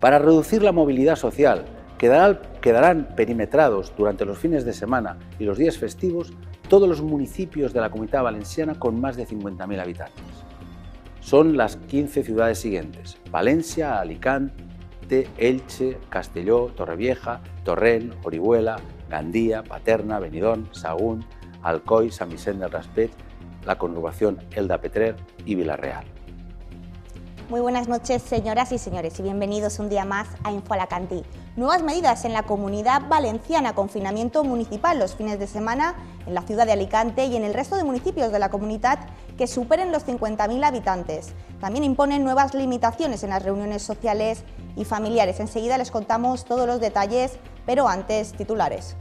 Para reducir la movilidad social, quedarán perimetrados durante los fines de semana y los días festivos todos los municipios de la Comunidad Valenciana con más de 50.000 habitantes. Son las 15 ciudades siguientes: Valencia, Alicante, Elche, Castelló, Torrevieja, Torrent, Orihuela, Gandía, Paterna, Benidorm, Sahagún, Alcoi, Sant Vicent del Raspeig, la conurbación Elda-Petrer y Vila-real. Muy buenas noches, señoras y señores, y bienvenidos un día más a Info Alacantí. Nuevas medidas en la Comunidad Valenciana, confinamiento municipal los fines de semana en la ciudad de Alicante y en el resto de municipios de la comunidad que superen los 50.000 habitantes. También imponen nuevas limitaciones en las reuniones sociales y familiares. Enseguida les contamos todos los detalles, pero antes, titulares.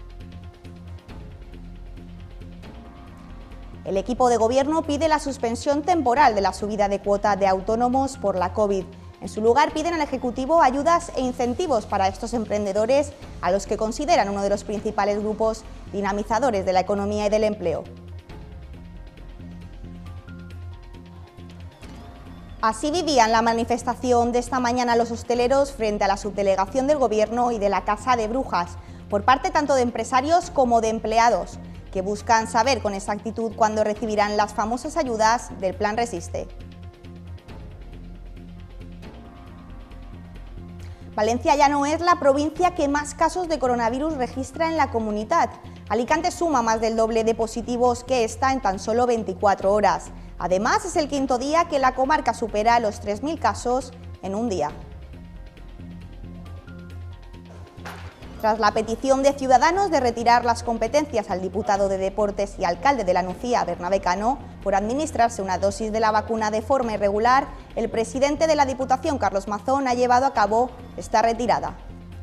El equipo de gobierno pide la suspensión temporal de la subida de cuota de autónomos por la COVID. En su lugar, piden al Ejecutivo ayudas e incentivos para estos emprendedores, a los que consideran uno de los principales grupos dinamizadores de la economía y del empleo. Así vivían la manifestación de esta mañana los hosteleros frente a la subdelegación del Gobierno y de la Casa de Brujas, por parte tanto de empresarios como de empleados, que buscan saber con exactitud cuándo recibirán las famosas ayudas del Plan Resiste. Valencia ya no es la provincia que más casos de coronavirus registra en la comunidad. Alicante suma más del doble de positivos que esta en tan solo 24 horas. Además, es el quinto día que la comarca supera los 3.000 casos en un día. Tras la petición de Ciudadanos de retirar las competencias al diputado de Deportes y alcalde de La Nucía, Bernabé Cano, por administrarse una dosis de la vacuna de forma irregular, el presidente de la Diputación, Carlos Mazón, ha llevado a cabo esta retirada.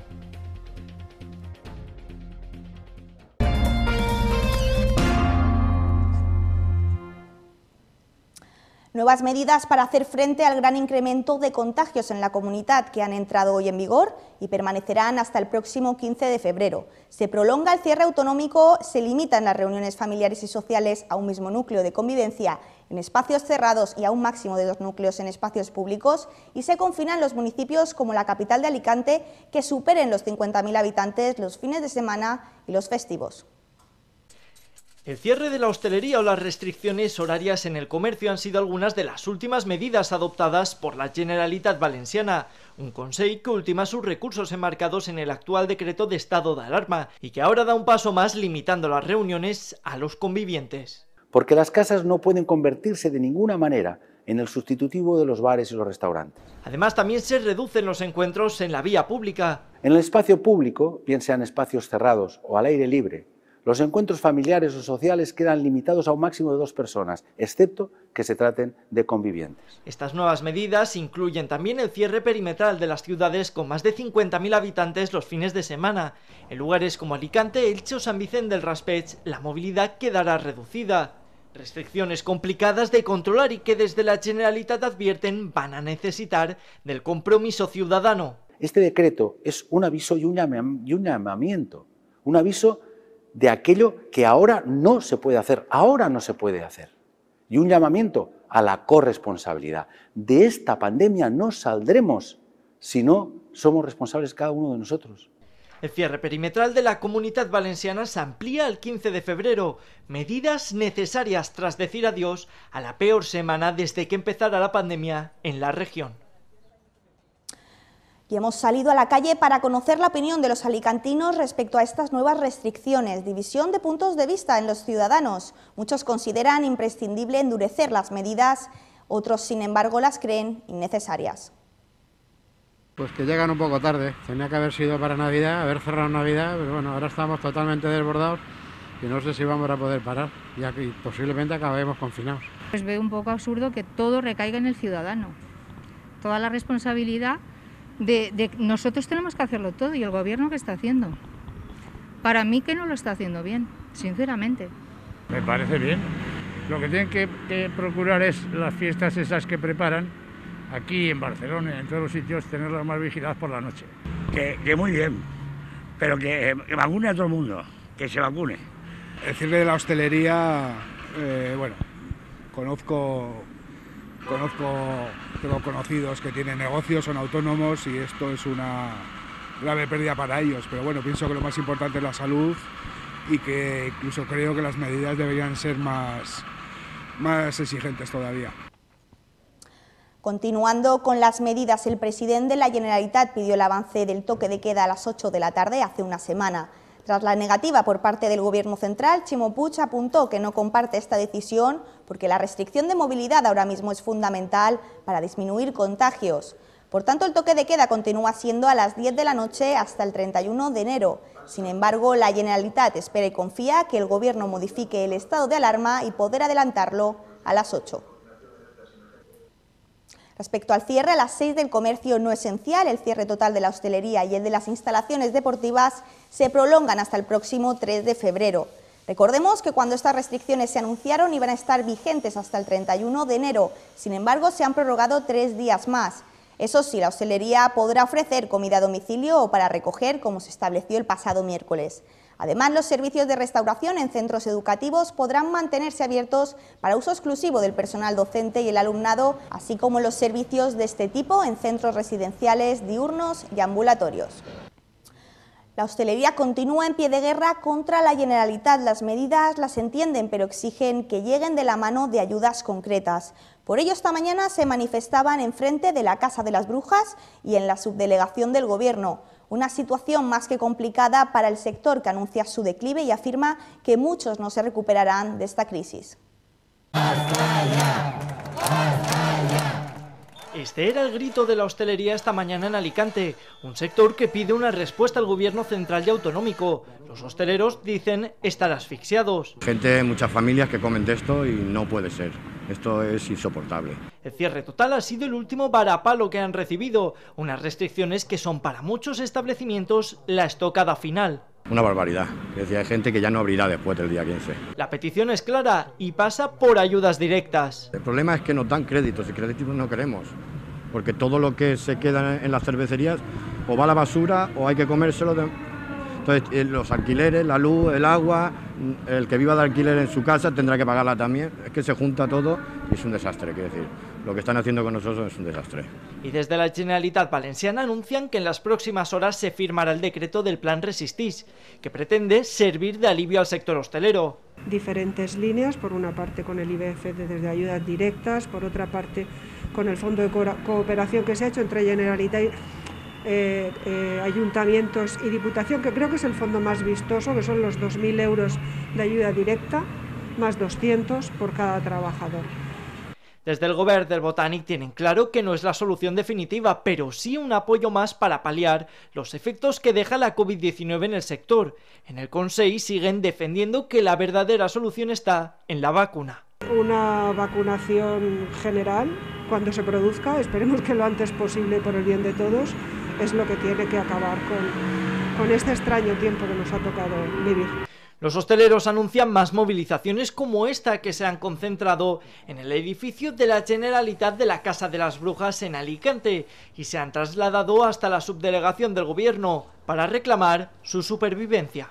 Nuevas medidas para hacer frente al gran incremento de contagios en la comunidad que han entrado hoy en vigor y permanecerán hasta el próximo 15 de febrero. Se prolonga el cierre autonómico, se limitan las reuniones familiares y sociales a un mismo núcleo de convivencia en espacios cerrados y a un máximo de 2 núcleos en espacios públicos, y se confinan los municipios como la capital de Alicante que superen los 50.000 habitantes los fines de semana y los festivos. El cierre de la hostelería o las restricciones horarias en el comercio han sido algunas de las últimas medidas adoptadas por la Generalitat Valenciana, un Consell que ultima sus recursos enmarcados en el actual decreto de estado de alarma y que ahora da un paso más limitando las reuniones a los convivientes. Porque las casas no pueden convertirse de ninguna manera en el sustitutivo de los bares y los restaurantes. Además, también se reducen los encuentros en la vía pública. En el espacio público, bien sean espacios cerrados o al aire libre, los encuentros familiares o sociales quedan limitados a un máximo de 2 personas, excepto que se traten de convivientes. Estas nuevas medidas incluyen también el cierre perimetral de las ciudades con más de 50.000 habitantes los fines de semana. En lugares como Alicante, Elche o Sant Vicent del Raspeig, la movilidad quedará reducida. Restricciones complicadas de controlar y que desde la Generalitat advierten van a necesitar del compromiso ciudadano. Este decreto es un aviso y un llamamiento, un aviso de aquello que ahora no se puede hacer, y un llamamiento a la corresponsabilidad. De esta pandemia no saldremos si no somos responsables cada uno de nosotros. El cierre perimetral de la Comunidad Valenciana se amplía al 15 de febrero, medidas necesarias tras decir adiós a la peor semana desde que empezara la pandemia en la región. Y hemos salido a la calle para conocer la opinión de los alicantinos respecto a estas nuevas restricciones. División de puntos de vista en los ciudadanos. Muchos consideran imprescindible endurecer las medidas, otros, sin embargo, las creen innecesarias. Pues que llegan un poco tarde. Tenía que haber sido para Navidad, haber cerrado Navidad, pero bueno, ahora estamos totalmente desbordados y no sé si vamos a poder parar, ya que posiblemente acabemos confinados. Pues veo un poco absurdo que todo recaiga en el ciudadano. Toda la responsabilidad de nosotros tenemos que hacerlo todo, y el gobierno ¿qué está haciendo? Para mí que no lo está haciendo bien, sinceramente. Me parece bien. Lo que tienen que procurar es las fiestas esas que preparan aquí en Barcelona, en todos los sitios, tenerlas más vigiladas por la noche. Que muy bien, pero que vacune a todo el mundo, que se vacune. El cierre de la hostelería, bueno, conozco Tengo conocidos que tienen negocios, son autónomos y esto es una grave pérdida para ellos. Pero bueno, pienso que lo más importante es la salud y que incluso creo que las medidas deberían ser más exigentes todavía. Continuando con las medidas, el presidente de la Generalitat pidió el avance del toque de queda a las 8 de la tarde hace una semana. Tras la negativa por parte del Gobierno central, Ximo Puig apuntó que no comparte esta decisión porque la restricción de movilidad ahora mismo es fundamental para disminuir contagios. Por tanto, el toque de queda continúa siendo a las 10 de la noche hasta el 31 de enero. Sin embargo, la Generalitat espera y confía que el Gobierno modifique el estado de alarma y poder adelantarlo a las 8. Respecto al cierre, a las 6 del comercio no esencial, el cierre total de la hostelería y el de las instalaciones deportivas se prolongan hasta el próximo 3 de febrero. Recordemos que cuando estas restricciones se anunciaron iban a estar vigentes hasta el 31 de enero, sin embargo se han prorrogado 3 días más. Eso sí, la hostelería podrá ofrecer comida a domicilio o para recoger, como se estableció el pasado miércoles. Además, los servicios de restauración en centros educativos podrán mantenerse abiertos para uso exclusivo del personal docente y el alumnado, así como los servicios de este tipo en centros residenciales, diurnos y ambulatorios. La hostelería continúa en pie de guerra contra la Generalitat. Las medidas las entienden, pero exigen que lleguen de la mano de ayudas concretas. Por ello, esta mañana se manifestaban enfrente de la Casa de las Brujas y en la subdelegación del Gobierno. Una situación más que complicada para el sector, que anuncia su declive y afirma que muchos no se recuperarán de esta crisis. Este era el grito de la hostelería esta mañana en Alicante, un sector que pide una respuesta al Gobierno central y autonómico. Los hosteleros dicen estar asfixiados. Muchas familias que comen de esto y no puede ser. Esto es insoportable. El cierre total ha sido el último varapalo que han recibido, unas restricciones que son para muchos establecimientos la estocada final. Una barbaridad. Es decir, hay gente que ya no abrirá después del día 15. La petición es clara y pasa por ayudas directas. El problema es que nos dan créditos y créditos no queremos, porque todo lo que se queda en las cervecerías o va a la basura o hay que comérselo. Entonces, los alquileres, la luz, el agua, el que viva de alquiler en su casa tendrá que pagarla también. Es que se junta todo y es un desastre, quiero decir. Lo que están haciendo con nosotros es un desastre. Y desde la Generalitat Valenciana anuncian que en las próximas horas se firmará el decreto del Plan Resistís, que pretende servir de alivio al sector hostelero. Diferentes líneas, por una parte con el IBF desde ayudas directas, por otra parte con el fondo de cooperación que se ha hecho entre Generalitat, ayuntamientos y Diputación, que creo que es el fondo más vistoso, que son los 2.000 euros de ayuda directa, más 200 por cada trabajador. Desde el Govern del Botànic tienen claro que no es la solución definitiva, pero sí un apoyo más para paliar los efectos que deja la COVID-19 en el sector. En el Consell siguen defendiendo que la verdadera solución está en la vacuna. Una vacunación general, cuando se produzca, esperemos que lo antes posible por el bien de todos, es lo que tiene que acabar con este extraño tiempo que nos ha tocado vivir. Los hosteleros anuncian más movilizaciones como esta que se han concentrado en el edificio de la Generalitat de la Casa de las Brujas en Alicante y se han trasladado hasta la subdelegación del Gobierno para reclamar su supervivencia.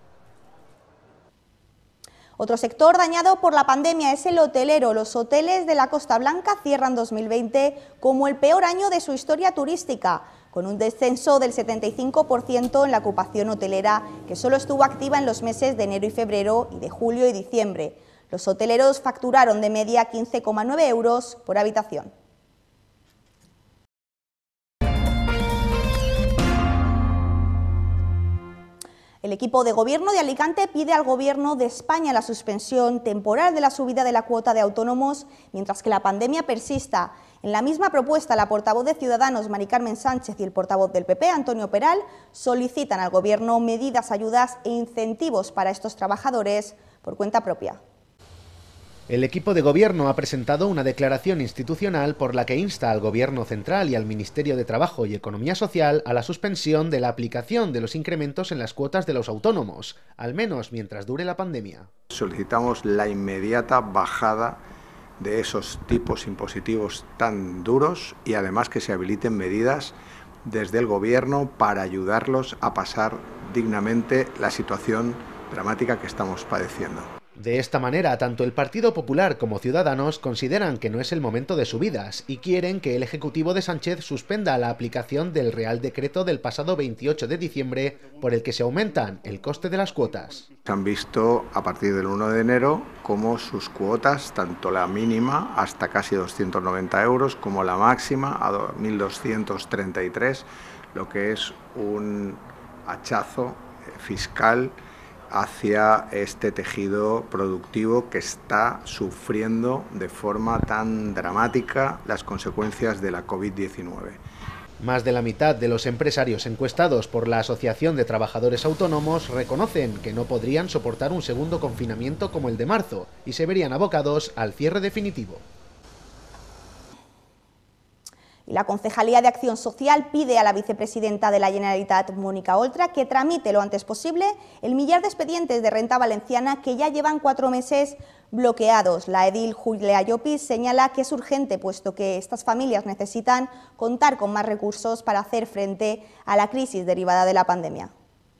Otro sector dañado por la pandemia es el hotelero. Los hoteles de la Costa Blanca cierran 2020 como el peor año de su historia turística, con un descenso del 75% en la ocupación hotelera, que solo estuvo activa en los meses de enero y febrero y de julio y diciembre. Los hoteleros facturaron de media 15,9 euros por habitación. El equipo de gobierno de Alicante pide al Gobierno de España la suspensión temporal de la subida de la cuota de autónomos mientras que la pandemia persista. En la misma propuesta, la portavoz de Ciudadanos, Mari Carmen Sánchez, y el portavoz del PP, Antonio Peral, solicitan al Gobierno medidas, ayudas e incentivos para estos trabajadores por cuenta propia. El equipo de gobierno ha presentado una declaración institucional por la que insta al Gobierno central y al Ministerio de Trabajo y Economía Social a la suspensión de la aplicación de los incrementos en las cuotas de los autónomos, al menos mientras dure la pandemia. Solicitamos la inmediata bajada de esos tipos impositivos tan duros y además que se habiliten medidas desde el Gobierno para ayudarlos a pasar dignamente la situación dramática que estamos padeciendo. De esta manera, tanto el Partido Popular como Ciudadanos consideran que no es el momento de subidas y quieren que el Ejecutivo de Sánchez suspenda la aplicación del Real Decreto del pasado 28 de diciembre por el que se aumentan el coste de las cuotas. Se han visto a partir del 1 de enero como sus cuotas, tanto la mínima hasta casi 290 euros como la máxima a 1.233, lo que es un hachazo fiscal hacia este tejido productivo que está sufriendo de forma tan dramática las consecuencias de la COVID-19. Más de la mitad de los empresarios encuestados por la Asociación de Trabajadores Autónomos reconocen que no podrían soportar un segundo confinamiento como el de marzo y se verían abocados al cierre definitivo. La Concejalía de Acción Social pide a la vicepresidenta de la Generalitat, Mónica Oltra, que tramite lo antes posible el millar de expedientes de renta valenciana que ya llevan 4 meses bloqueados. La edil Julia Llopis señala que es urgente, puesto que estas familias necesitan contar con más recursos para hacer frente a la crisis derivada de la pandemia.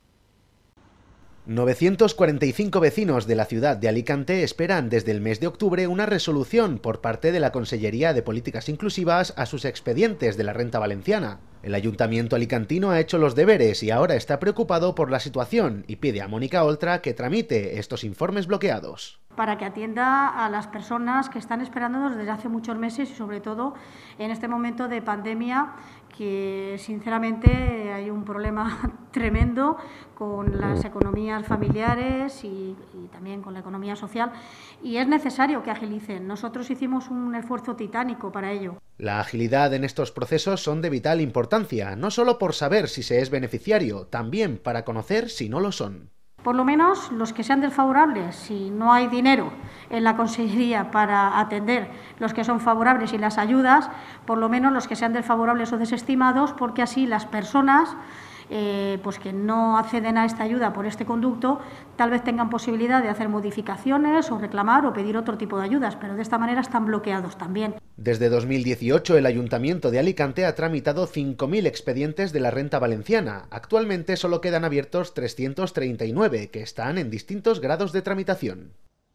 945 vecinos de la ciudad de Alicante esperan desde el mes de octubre una resolución por parte de la Consellería de Políticas Inclusivas a sus expedientes de la renta valenciana. El ayuntamiento alicantino ha hecho los deberes y ahora está preocupado por la situación y pide a Mónica Oltra que tramite estos informes bloqueados. Para que atienda a las personas que están esperándonos desde hace muchos meses y sobre todo en este momento de pandemia, que sinceramente hay un problema tremendo con las economías familiares y también con la economía social, y es necesario que agilicen. Nosotros hicimos un esfuerzo titánico para ello. La agilidad en estos procesos son de vital importancia, no solo por saber si se es beneficiario, también para conocer si no lo son. Por lo menos los que sean desfavorables, si no hay dinero en la Consellería para atender los que son favorables y las ayudas, por lo menos los que sean desfavorables o desestimados, porque así las personas pues que no acceden a esta ayuda por este conducto, tal vez tengan posibilidad de hacer modificaciones o reclamar o pedir otro tipo de ayudas, pero de esta manera están bloqueados también. Desde 2018 el Ayuntamiento de Alicante ha tramitado 5.000 expedientes de la renta valenciana. Actualmente solo quedan abiertos 339, que están en distintos grados de tramitación.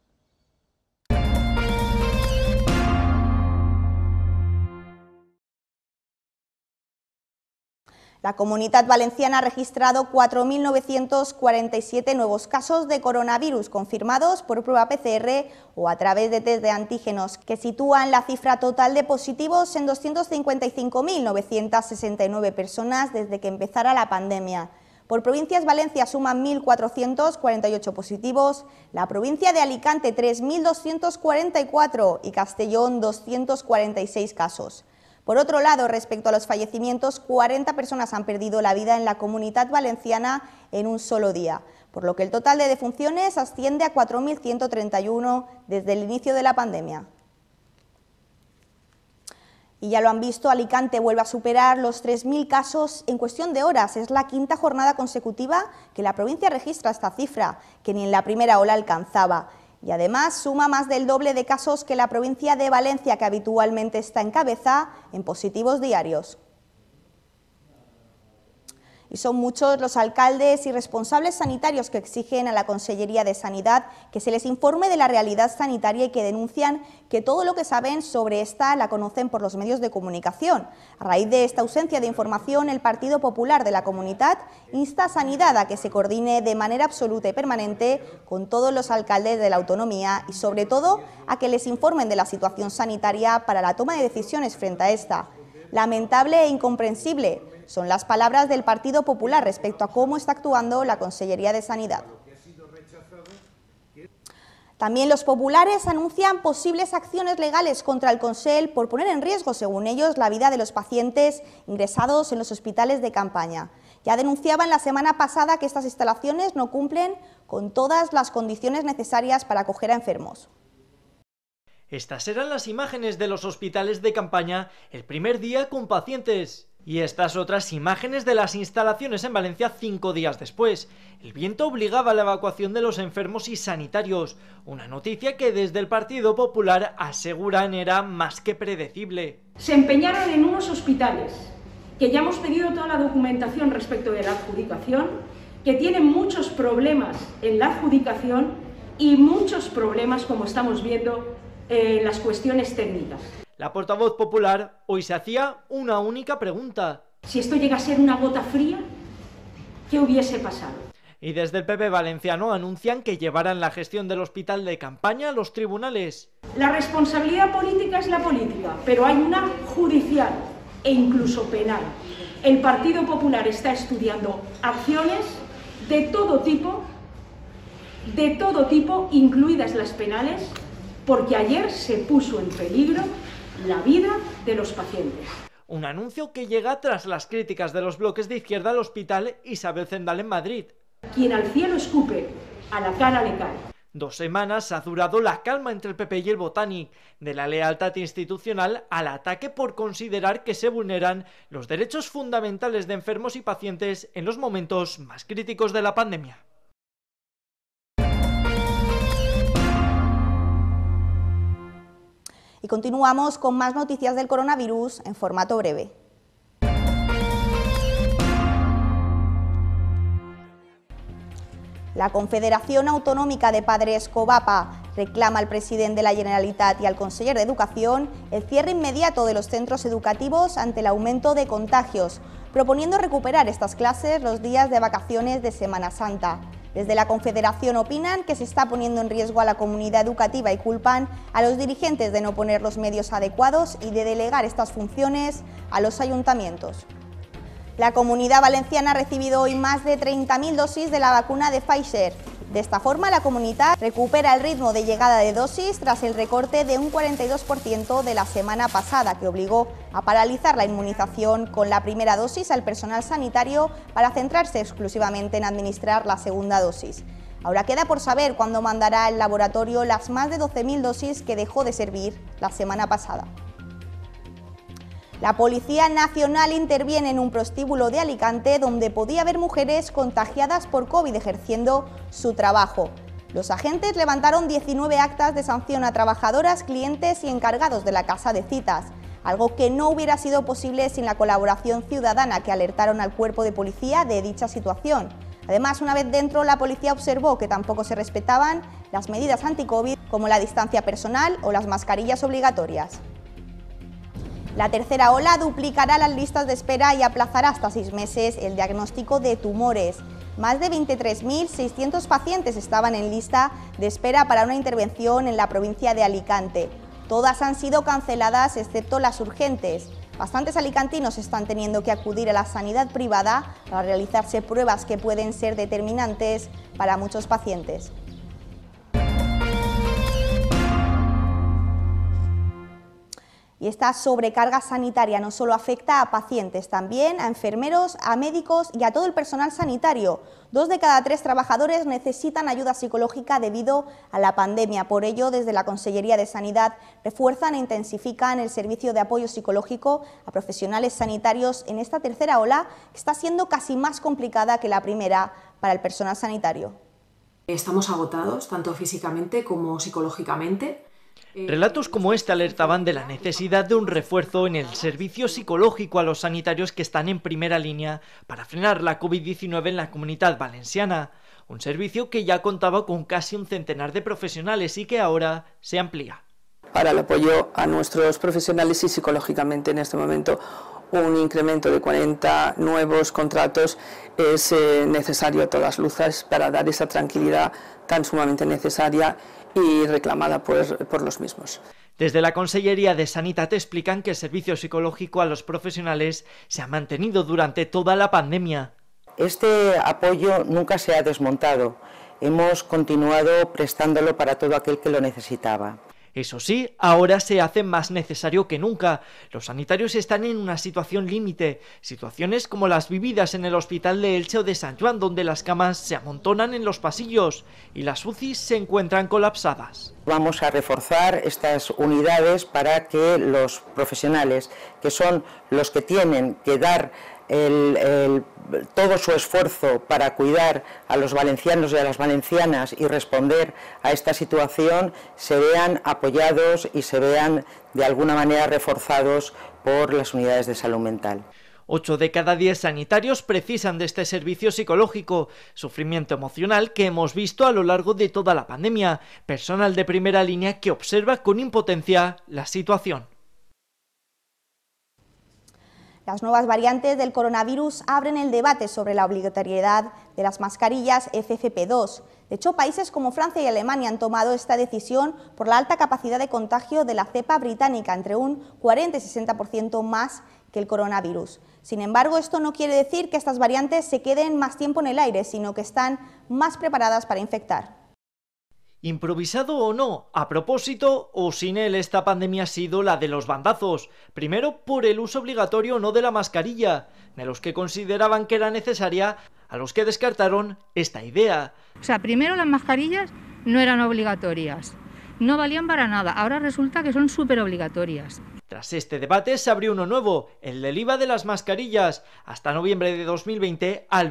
La Comunitat Valenciana ha registrado 4.947 nuevos casos de coronavirus confirmados por prueba PCR o a través de test de antígenos, que sitúan la cifra total de positivos en 255.969 personas desde que empezara la pandemia. Por provincias, Valencia suma 1.448 positivos, la provincia de Alicante 3.244 y Castellón 246 casos. Por otro lado, respecto a los fallecimientos, 40 personas han perdido la vida en la Comunitat Valenciana en un solo día, por lo que el total de defunciones asciende a 4.131 desde el inicio de la pandemia. Y ya lo han visto, Alicante vuelve a superar los 3.000 casos en cuestión de horas. Es la quinta jornada consecutiva que la provincia registra esta cifra, que ni en la primera ola alcanzaba. Y además suma más del doble de casos que la provincia de Valencia, que habitualmente está en cabeza en positivos diarios. Y son muchos los alcaldes y responsables sanitarios que exigen a la Consellería de Sanidad que se les informe de la realidad sanitaria y que denuncian que todo lo que saben sobre esta la conocen por los medios de comunicación. A raíz de esta ausencia de información, el Partido Popular de la Comunitat insta a Sanidad a que se coordine de manera absoluta y permanente con todos los alcaldes de la autonomía y, sobre todo, a que les informen de la situación sanitaria para la toma de decisiones frente a esta. Lamentable e incomprensible son las palabras del Partido Popular respecto a cómo está actuando la Consellería de Sanidad. También los populares anuncian posibles acciones legales contra el Consell por poner en riesgo, según ellos, la vida de los pacientes ingresados en los hospitales de campaña. Ya denunciaban la semana pasada que estas instalaciones no cumplen con todas las condiciones necesarias para acoger a enfermos. Estas eran las imágenes de los hospitales de campaña el primer día con pacientes. Y estas otras imágenes de las instalaciones en Valencia 5 días después. El viento obligaba a la evacuación de los enfermos y sanitarios, una noticia que desde el Partido Popular aseguran era más que predecible. Se empeñaron en unos hospitales, que ya hemos pedido toda la documentación respecto de la adjudicación, que tienen muchos problemas en la adjudicación y muchos problemas, como estamos viendo, en las cuestiones técnicas. La portavoz popular hoy se hacía una única pregunta. Si esto llega a ser una gota fría, ¿qué hubiese pasado? Y desde el PP valenciano anuncian que llevarán la gestión del hospital de campaña a los tribunales. La responsabilidad política es la política, pero hay una judicial e incluso penal. El Partido Popular está estudiando acciones de todo tipo, incluidas las penales, porque ayer se puso en peligro la vida de los pacientes. Un anuncio que llega tras las críticas de los bloques de izquierda al hospital Isabel Zendal en Madrid. Quien al cielo escupe, a la cara le cae. 2 semanas ha durado la calma entre el PP y el Botànic, de la lealtad institucional al ataque por considerar que se vulneran los derechos fundamentales de enfermos y pacientes en los momentos más críticos de la pandemia. Y continuamos con más noticias del coronavirus en formato breve. La Confederación Autonómica de Padres Covapa reclama al presidente de la Generalitat y al conseller de Educación el cierre inmediato de los centros educativos ante el aumento de contagios, proponiendo recuperar estas clases los días de vacaciones de Semana Santa. Desde la Confederación opinan que se está poniendo en riesgo a la comunidad educativa y culpan a los dirigentes de no poner los medios adecuados y de delegar estas funciones a los ayuntamientos. La Comunidad Valenciana ha recibido hoy más de 30.000 dosis de la vacuna de Pfizer. De esta forma, la comunidad recupera el ritmo de llegada de dosis tras el recorte de un 42% de la semana pasada, que obligó a paralizar la inmunización con la primera dosis al personal sanitario para centrarse exclusivamente en administrar la segunda dosis. Ahora queda por saber cuándo mandará el laboratorio las más de 12.000 dosis que dejó de servir la semana pasada. La Policía Nacional interviene en un prostíbulo de Alicante donde podía haber mujeres contagiadas por COVID ejerciendo su trabajo. Los agentes levantaron 19 actas de sanción a trabajadoras, clientes y encargados de la casa de citas, algo que no hubiera sido posible sin la colaboración ciudadana que alertaron al cuerpo de policía de dicha situación. Además, una vez dentro, la policía observó que tampoco se respetaban las medidas anti-COVID como la distancia personal o las mascarillas obligatorias. La tercera ola duplicará las listas de espera y aplazará hasta 6 meses el diagnóstico de tumores. Más de 23.600 pacientes estaban en lista de espera para una intervención en la provincia de Alicante. Todas han sido canceladas excepto las urgentes. Bastantes alicantinos están teniendo que acudir a la sanidad privada para realizarse pruebas que pueden ser determinantes para muchos pacientes. Y esta sobrecarga sanitaria no solo afecta a pacientes, también a enfermeros, a médicos y a todo el personal sanitario. 2 de cada 3 trabajadores necesitan ayuda psicológica debido a la pandemia. Por ello, desde la Consellería de Sanidad refuerzan e intensifican el servicio de apoyo psicológico a profesionales sanitarios en esta tercera ola, que está siendo casi más complicada que la primera para el personal sanitario. Estamos agotados, tanto físicamente como psicológicamente. Relatos como este alertaban de la necesidad de un refuerzo en el servicio psicológico a los sanitarios que están en primera línea para frenar la COVID-19 en la Comunitat Valenciana, un servicio que ya contaba con casi un centenar de profesionales y que ahora se amplía. Para el apoyo a nuestros profesionales y psicológicamente en este momento un incremento de 40 nuevos contratos es necesario a todas luces para dar esa tranquilidad tan sumamente necesaria y reclamada por los mismos. Desde la Consellería de Sanitat explican que el servicio psicológico a los profesionales se ha mantenido durante toda la pandemia. Este apoyo nunca se ha desmontado. Hemos continuado prestándolo para todo aquel que lo necesitaba. Eso sí, ahora se hace más necesario que nunca. Los sanitarios están en una situación límite, situaciones como las vividas en el hospital de Elche o de Sant Joan, donde las camas se amontonan en los pasillos y las UCIs se encuentran colapsadas. Vamos a reforzar estas unidades para que los profesionales, que son los que tienen que dar todo su esfuerzo para cuidar a los valencianos y a las valencianas y responder a esta situación, se vean apoyados y se vean de alguna manera reforzados por las unidades de salud mental. 8 de cada 10 sanitarios precisan de este servicio psicológico, sufrimiento emocional que hemos visto a lo largo de toda la pandemia, personal de primera línea que observa con impotencia la situación. Las nuevas variantes del coronavirus abren el debate sobre la obligatoriedad de las mascarillas FFP2. De hecho, países como Francia y Alemania han tomado esta decisión por la alta capacidad de contagio de la cepa británica, entre un 40 y 60% más que el coronavirus. Sin embargo, esto no quiere decir que estas variantes se queden más tiempo en el aire, sino que están más preparadas para infectar. Improvisado o no, a propósito o sin él, esta pandemia ha sido la de los bandazos. Primero, por el uso obligatorio o no de la mascarilla, de los que consideraban que era necesaria, a los que descartaron esta idea. O sea, primero las mascarillas no eran obligatorias, no valían para nada, ahora resulta que son súper obligatorias. Tras este debate se abrió uno nuevo, el del IVA de las mascarillas, hasta noviembre de 2020 al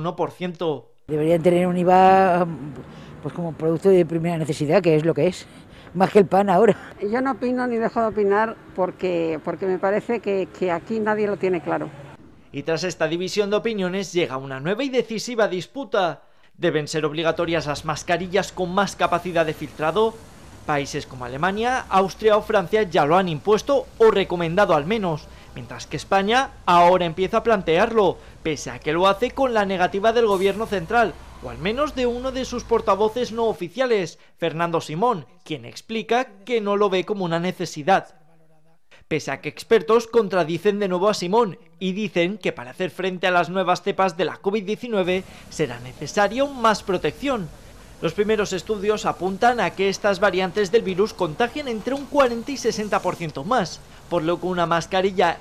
21%. Deberían tener un IVA pues como producto de primera necesidad, que es lo que es, más que el pan ahora. Yo no opino ni dejo de opinar porque me parece que aquí nadie lo tiene claro. Y tras esta división de opiniones llega una nueva y decisiva disputa. ¿Deben ser obligatorias las mascarillas con más capacidad de filtrado? Países como Alemania, Austria o Francia ya lo han impuesto o recomendado al menos, mientras que España ahora empieza a plantearlo, pese a que lo hace con la negativa del gobierno central, o al menos de uno de sus portavoces no oficiales, Fernando Simón, quien explica que no lo ve como una necesidad. Pese a que expertos contradicen de nuevo a Simón y dicen que para hacer frente a las nuevas cepas de la COVID-19 será necesaria más protección. Los primeros estudios apuntan a que estas variantes del virus contagian entre un 40 y 60% más, por lo que una mascarilla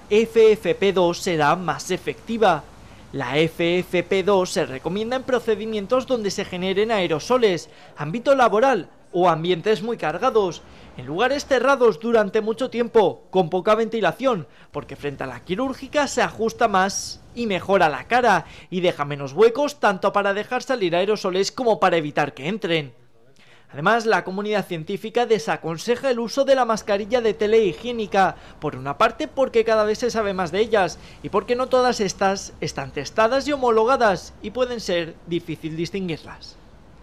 FFP2 será más efectiva. La FFP2 se recomienda en procedimientos donde se generen aerosoles, ámbito laboral o ambientes muy cargados, en lugares cerrados durante mucho tiempo, con poca ventilación, porque frente a la quirúrgica se ajusta más y mejora la cara y deja menos huecos tanto para dejar salir aerosoles como para evitar que entren. Además, la comunidad científica desaconseja el uso de la mascarilla de tela higiénica, por una parte porque cada vez se sabe más de ellas y porque no todas estas están testadas y homologadas y pueden ser difícil distinguirlas.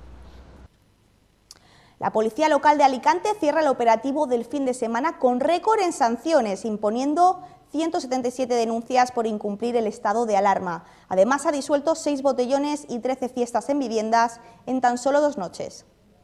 La policía local de Alicante cierra el operativo del fin de semana con récord en sanciones, imponiendo 177 denuncias por incumplir el estado de alarma. Además, ha disuelto 6 botellones y 13 fiestas en viviendas en tan solo 2 noches.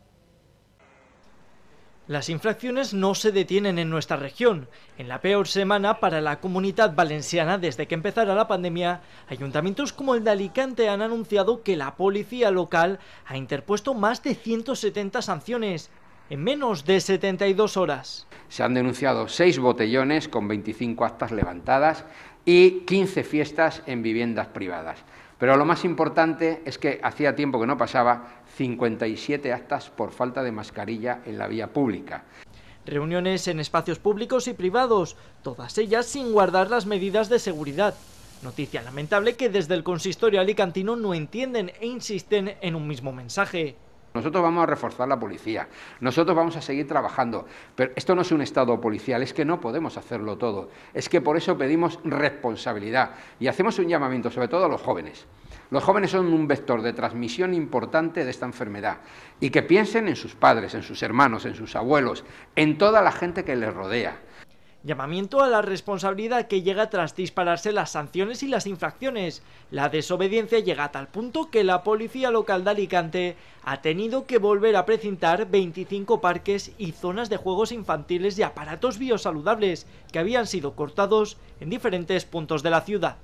Las infracciones no se detienen en nuestra región. En la peor semana para la Comunitat Valenciana desde que empezara la pandemia, ayuntamientos como el de Alicante han anunciado que la policía local ha interpuesto más de 170 sanciones en menos de 72 horas. Se han denunciado 6 botellones con 25 actas levantadas y 15 fiestas en viviendas privadas. Pero lo más importante es que hacía tiempo que no pasaba 57 actas por falta de mascarilla en la vía pública. Reuniones en espacios públicos y privados, todas ellas sin guardar las medidas de seguridad. Noticia lamentable que desde el consistorio alicantino no entienden e insisten en un mismo mensaje. Nosotros vamos a reforzar la policía, nosotros vamos a seguir trabajando, pero esto no es un estado policial, es que no podemos hacerlo todo, es que por eso pedimos responsabilidad y hacemos un llamamiento sobre todo a los jóvenes. Los jóvenes son un vector de transmisión importante de esta enfermedad y que piensen en sus padres, en sus hermanos, en sus abuelos, en toda la gente que les rodea. Llamamiento a la responsabilidad que llega tras dispararse las sanciones y las infracciones. La desobediencia llega a tal punto que la policía local de Alicante ha tenido que volver a precintar 25 parques y zonas de juegos infantiles y aparatos biosaludables que habían sido cortados en diferentes puntos de la ciudad.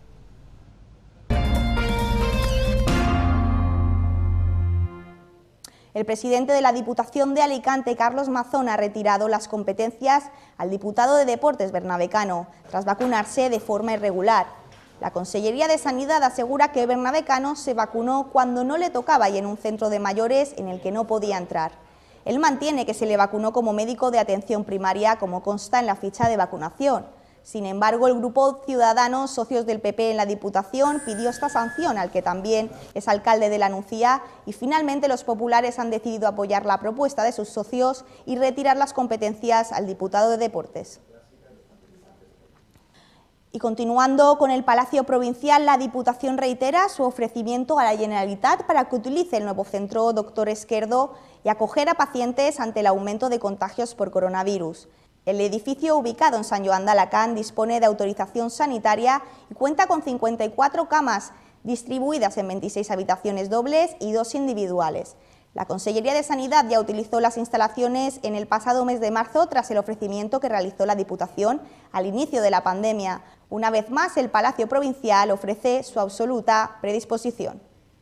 El presidente de la Diputación de Alicante, Carlos Mazón, ha retirado las competencias al diputado de Deportes, Bernabé Cano, tras vacunarse de forma irregular. La Consellería de Sanidad asegura que Bernabé Cano se vacunó cuando no le tocaba y en un centro de mayores en el que no podía entrar. Él mantiene que se le vacunó como médico de atención primaria, como consta en la ficha de vacunación. Sin embargo, el grupo Ciudadanos, socios del PP en la Diputación, pidió esta sanción, al que también es alcalde de La Nucía, y finalmente los populares han decidido apoyar la propuesta de sus socios y retirar las competencias al diputado de Deportes. Y continuando con el Palacio Provincial, la Diputación reitera su ofrecimiento a la Generalitat para que utilice el nuevo centro Doctor Esquerdo y acoger a pacientes ante el aumento de contagios por coronavirus. El edificio, ubicado en Sant Joan d'Alacant, dispone de autorización sanitaria y cuenta con 54 camas distribuidas en 26 habitaciones dobles y 2 individuales. La Consellería de Sanidad ya utilizó las instalaciones en el pasado mes de marzo tras el ofrecimiento que realizó la Diputación al inicio de la pandemia. Una vez más, el Palacio Provincial ofrece su absoluta predisposición.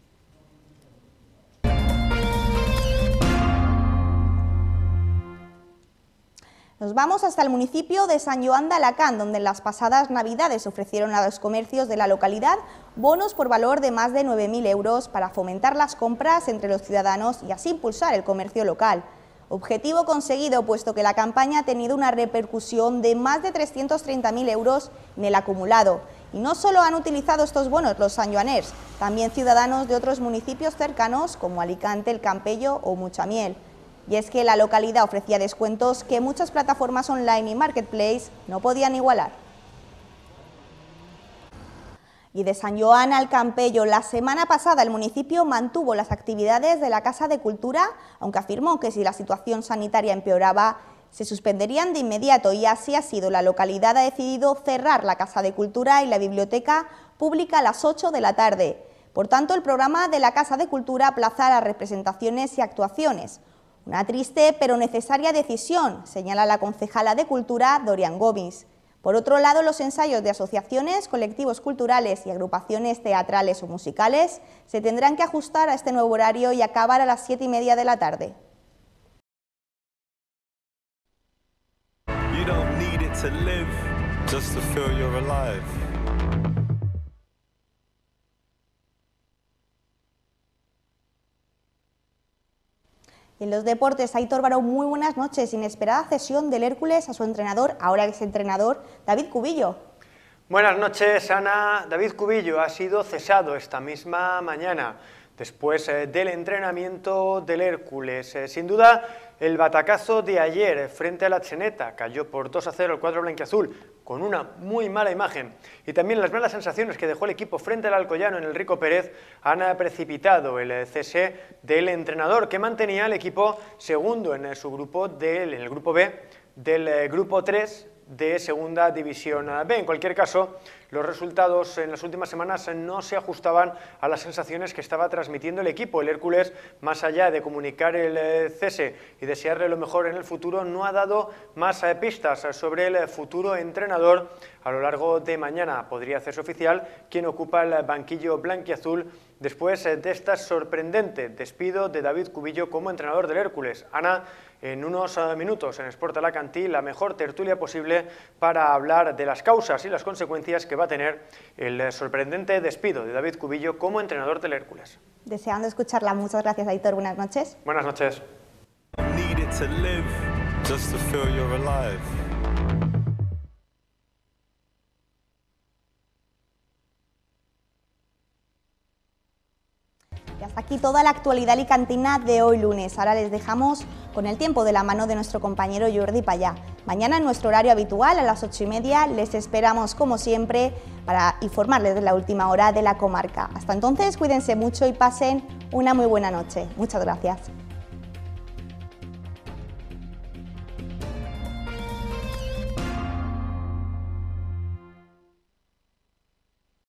Nos vamos hasta el municipio de Sant Joan d'Alacant, donde en las pasadas Navidades ofrecieron a los comercios de la localidad bonos por valor de más de 9.000 euros para fomentar las compras entre los ciudadanos y así impulsar el comercio local. Objetivo conseguido, puesto que la campaña ha tenido una repercusión de más de 330.000 euros en el acumulado. Y no solo han utilizado estos bonos los sanjoaners, también ciudadanos de otros municipios cercanos como Alicante, El Campello o Muchamiel. Y es que la localidad ofrecía descuentos que muchas plataformas online y marketplace no podían igualar. Y de Sant Joan al Campello, la semana pasada el municipio mantuvo las actividades de la Casa de Cultura, aunque afirmó que si la situación sanitaria empeoraba, se suspenderían de inmediato, y así ha sido. La localidad ha decidido cerrar la Casa de Cultura y la biblioteca pública a las 8 de la tarde. Por tanto, el programa de la Casa de Cultura aplazará representaciones y actuaciones. Una triste pero necesaria decisión, señala la concejala de Cultura, Dorian Gomis. Por otro lado, los ensayos de asociaciones, colectivos culturales y agrupaciones teatrales o musicales se tendrán que ajustar a este nuevo horario y acabar a las 7:30 de la tarde. You don't need it to live, just to feel you're alive. En los deportes, Aitor Baró, muy buenas noches. Inesperada cesión del Hércules a su entrenador, ahora ex entrenador, David Cubillo. Buenas noches, Ana. David Cubillo ha sido cesado esta misma mañana, después del entrenamiento del Hércules. Sin duda, el batacazo de ayer frente a la Cheneta cayó por 2-0 el cuadro blanquiazul, con una muy mala imagen, y también las malas sensaciones que dejó el equipo frente al Alcoyano en el Rico Pérez han precipitado el cese del entrenador, que mantenía al equipo segundo en su grupo en el grupo B del grupo 3 de Segunda División B. En cualquier caso, los resultados en las últimas semanas no se ajustaban a las sensaciones que estaba transmitiendo el equipo. El Hércules, más allá de comunicar el cese y desearle lo mejor en el futuro, no ha dado más pistas sobre el futuro entrenador. A lo largo de mañana podría hacerse oficial quién ocupa el banquillo blanquiazul después de este sorprendente despido de David Cubillo como entrenador del Hércules. Ana, en unos minutos en Sport Alacantí, la mejor tertulia posible para hablar de las causas y las consecuencias que va a tener el sorprendente despido de David Cubillo como entrenador del Hércules. Deseando escucharla. Muchas gracias, Aitor. Buenas noches. Buenas noches. Y hasta aquí toda la actualidad alicantina de hoy lunes. Ahora les dejamos con el tiempo de la mano de nuestro compañero Jordi Payá. Mañana en nuestro horario habitual a las 8:30 les esperamos como siempre para informarles de la última hora de la comarca. Hasta entonces cuídense mucho y pasen una muy buena noche. Muchas gracias.